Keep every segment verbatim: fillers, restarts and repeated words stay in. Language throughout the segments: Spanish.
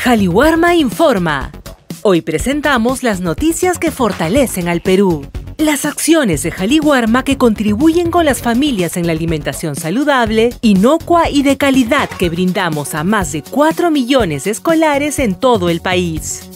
Jaliwarma informa. Hoy presentamos las noticias que fortalecen al Perú. Las acciones de Jaliwarma que contribuyen con las familias en la alimentación saludable, inocua y de calidad que brindamos a más de cuatro millones de escolares en todo el país.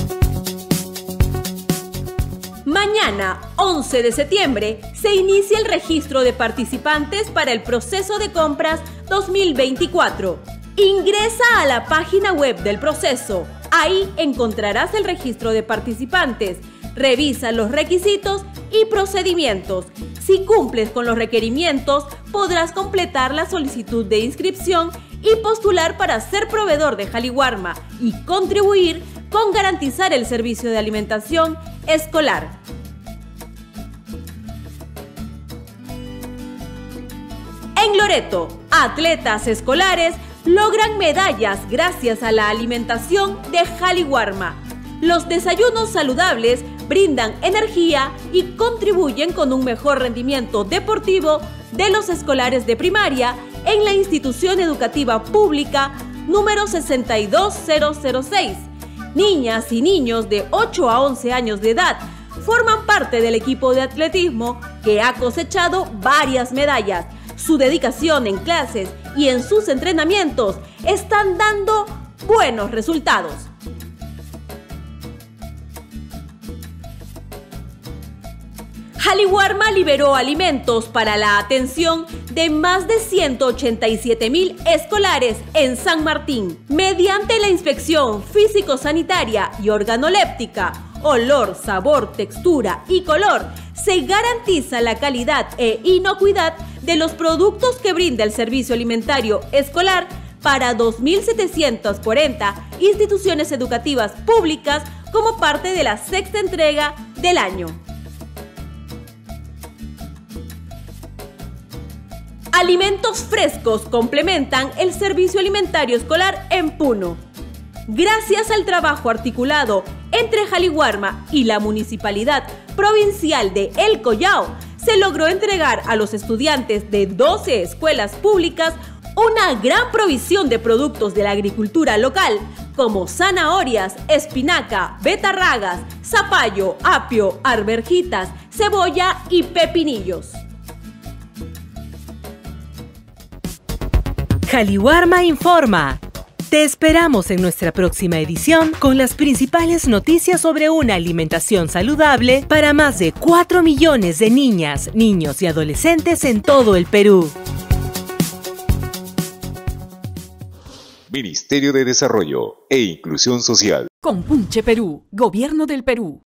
Mañana, once de septiembre, se inicia el registro de participantes para el proceso de compras dos mil veinticuatro. Ingresa a la página web del proceso. Ahí encontrarás el registro de participantes. Revisa los requisitos y procedimientos. Si cumples con los requerimientos, podrás completar la solicitud de inscripción y postular para ser proveedor de Jaliwarma y contribuir con garantizar el servicio de alimentación escolar. En Loreto, atletas escolares logran medallas gracias a la alimentación de Jaliwarma. Los desayunos saludables brindan energía y contribuyen con un mejor rendimiento deportivo de los escolares de primaria en la institución educativa pública número sesenta y dos mil seis. Niñas y niños de ocho a once años de edad forman parte del equipo de atletismo que ha cosechado varias medallas. Su dedicación en clases y en sus entrenamientos están dando buenos resultados. Jaliwarma liberó alimentos para la atención de más de ciento ochenta y siete mil escolares en San Martín. Mediante la inspección físico-sanitaria y organoléptica, olor, sabor, textura y color, se garantiza la calidad e inocuidad de los productos que brinda el servicio alimentario escolar para dos mil setecientas cuarenta instituciones educativas públicas como parte de la sexta entrega del año. Alimentos frescos complementan el servicio alimentario escolar en Puno. Gracias al trabajo articulado entre Jaliwarma y la Municipalidad Provincial de El Collao, se logró entregar a los estudiantes de doce escuelas públicas una gran provisión de productos de la agricultura local, como zanahorias, espinaca, betarragas, zapallo, apio, arvejitas, cebolla y pepinillos. Jaliwarma informa. Te esperamos en nuestra próxima edición con las principales noticias sobre una alimentación saludable para más de cuatro millones de niñas, niños y adolescentes en todo el Perú. Ministerio de Desarrollo e Inclusión Social. Compunche Perú, Gobierno del Perú.